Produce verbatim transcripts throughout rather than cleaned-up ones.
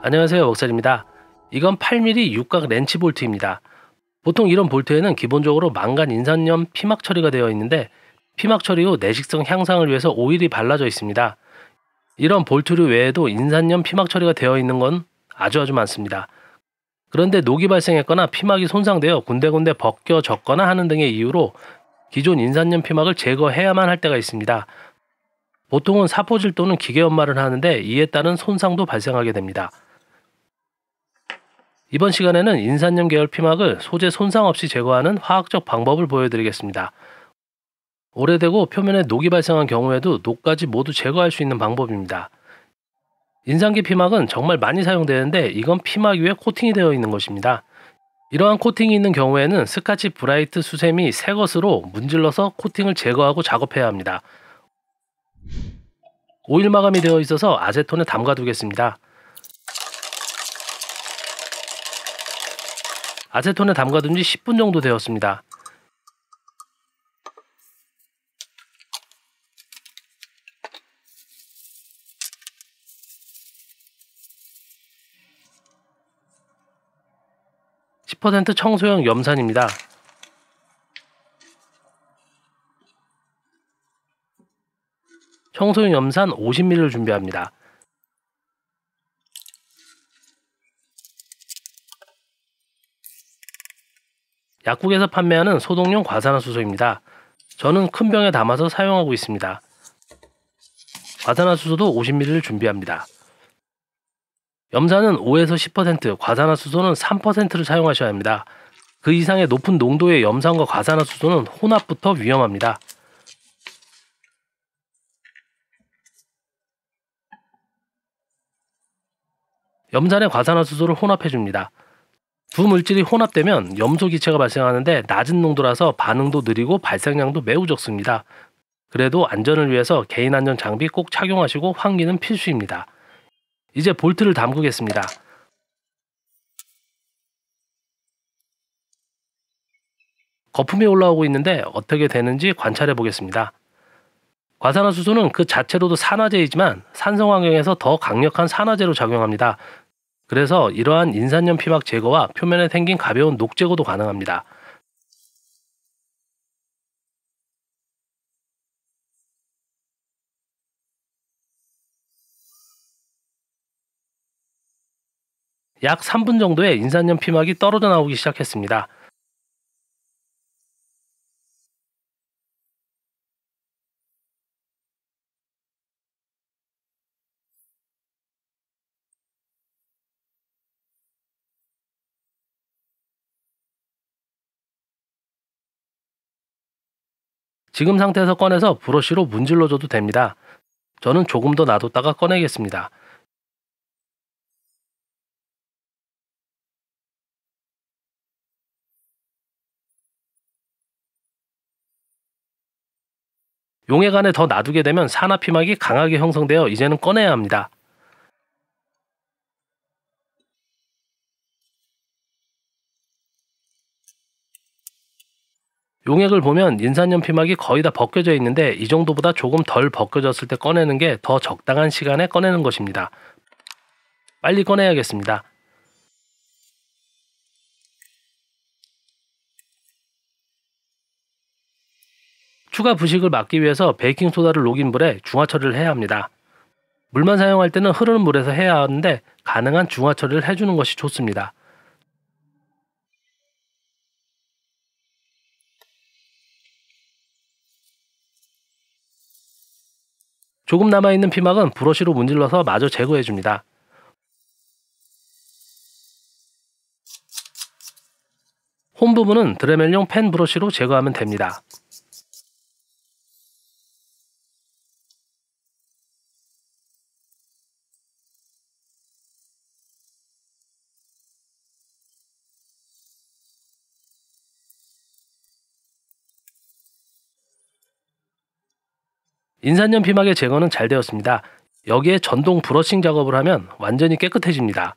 안녕하세요, 먹살입니다. 이건 팔 밀리미터 육각 렌치 볼트입니다. 보통 이런 볼트에는 기본적으로 망간 인산염 피막 처리가 되어 있는데 피막 처리 후 내식성 향상을 위해서 오일이 발라져 있습니다. 이런 볼트류 외에도 인산염 피막 처리가 되어 있는 건 아주 아주 많습니다. 그런데 녹이 발생했거나 피막이 손상되어 군데군데 벗겨졌거나 하는 등의 이유로 기존 인산염 피막을 제거해야만 할 때가 있습니다. 보통은 사포질 또는 기계 연마를 하는데 이에 따른 손상도 발생하게 됩니다. 이번 시간에는 인산염 계열 피막을 소재 손상 없이 제거하는 화학적 방법을 보여드리겠습니다. 오래되고 표면에 녹이 발생한 경우에도 녹까지 모두 제거할 수 있는 방법입니다. 인산기 피막은 정말 많이 사용되는데 이건 피막 위에 코팅이 되어 있는 것입니다. 이러한 코팅이 있는 경우에는 스카치 브라이트 수세미 새 것으로 문질러서 코팅을 제거하고 작업해야 합니다. 오일 마감이 되어 있어서 아세톤에 담가 두겠습니다. 아세톤에 담가둔 지 십 분 정도 되었습니다. 십 퍼센트 청소용 염산입니다. 청소용 염산 오십 밀리리터를 준비합니다. 약국에서 판매하는 소독용 과산화수소입니다. 저는 큰 병에 담아서 사용하고 있습니다. 과산화수소도 오십 밀리리터를 준비합니다. 염산은 오에서 십 퍼센트, 과산화수소는 삼 퍼센트를 사용하셔야 합니다. 그 이상의 높은 농도의 염산과 과산화수소는 혼합부터 위험합니다. 염산에 과산화수소를 혼합해줍니다. 두 물질이 혼합되면 염소 기체가 발생하는데 낮은 농도라서 반응도 느리고 발생량도 매우 적습니다. 그래도 안전을 위해서 개인 안전 장비 꼭 착용하시고 환기는 필수입니다. 이제 볼트를 담그겠습니다. 거품이 올라오고 있는데 어떻게 되는지 관찰해 보겠습니다. 과산화수소는 그 자체로도 산화제이지만 산성 환경에서 더 강력한 산화제로 작용합니다. 그래서 이러한 인산염 피막 제거와 표면에 생긴 가벼운 녹 제거도 가능합니다. 약 삼 분 정도에 인산염 피막이 떨어져 나오기 시작했습니다. 지금 상태에서 꺼내서 브러쉬로 문질러줘도 됩니다. 저는 조금 더 놔뒀다가 꺼내겠습니다. 용액 안에 더 놔두게 되면 산화 피막이 강하게 형성되어 이제는 꺼내야 합니다. 용액을 보면 인산염 피막이 거의 다 벗겨져 있는데 이 정도보다 조금 덜 벗겨졌을 때 꺼내는 게 더 적당한 시간에 꺼내는 것입니다. 빨리 꺼내야겠습니다. 추가 부식을 막기 위해서 베이킹소다를 녹인 물에 중화 처리를 해야 합니다. 물만 사용할 때는 흐르는 물에서 해야 하는데 가능한 중화 처리를 해주는 것이 좋습니다. 조금 남아있는 피막은 브러쉬로 문질러서 마저 제거해줍니다. 홈 부분은 드레멜용 펜 브러쉬로 제거하면 됩니다. 인산염 피막의 제거는 잘 되었습니다. 여기에 전동 브러싱 작업을 하면 완전히 깨끗해집니다.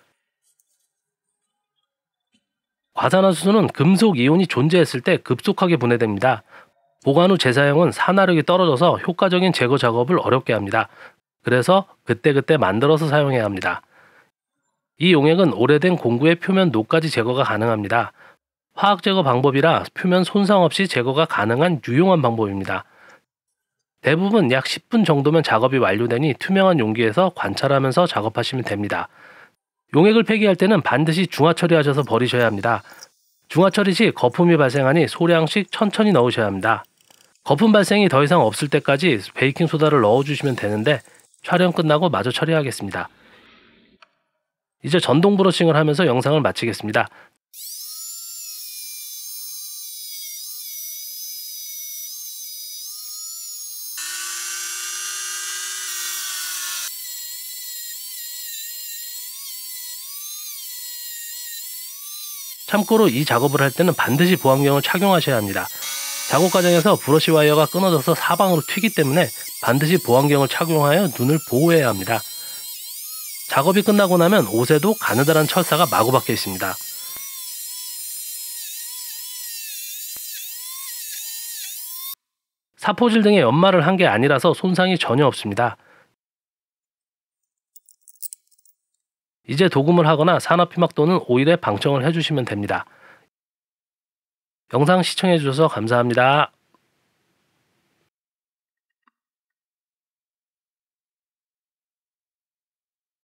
과산화수소는 금속 이온이 존재했을 때 급속하게 분해됩니다. 보관 후 재사용은 산화력이 떨어져서 효과적인 제거 작업을 어렵게 합니다. 그래서 그때그때 만들어서 사용해야 합니다. 이 용액은 오래된 공구의 표면 녹까지 제거가 가능합니다. 화학 제거 방법이라 표면 손상 없이 제거가 가능한 유용한 방법입니다. 대부분 약 십 분 정도면 작업이 완료되니 투명한 용기에서 관찰하면서 작업하시면 됩니다. 용액을 폐기할 때는 반드시 중화 처리하셔서 버리셔야 합니다. 중화 처리 시 거품이 발생하니 소량씩 천천히 넣으셔야 합니다. 거품 발생이 더 이상 없을 때까지 베이킹소다를 넣어주시면 되는데 촬영 끝나고 마저 처리하겠습니다. 이제 전동 브러싱을 하면서 영상을 마치겠습니다. 참고로 이 작업을 할 때는 반드시 보안경을 착용하셔야 합니다. 작업 과정에서 브러쉬 와이어가 끊어져서 사방으로 튀기 때문에 반드시 보안경을 착용하여 눈을 보호해야 합니다. 작업이 끝나고 나면 옷에도 가느다란 철사가 마구 박혀 있습니다. 사포질 등의 연마를 한 게 아니라서 손상이 전혀 없습니다. 이제 도금을 하거나 산화피막 또는 오일에 방청을 해주시면 됩니다. 영상 시청해주셔서 감사합니다.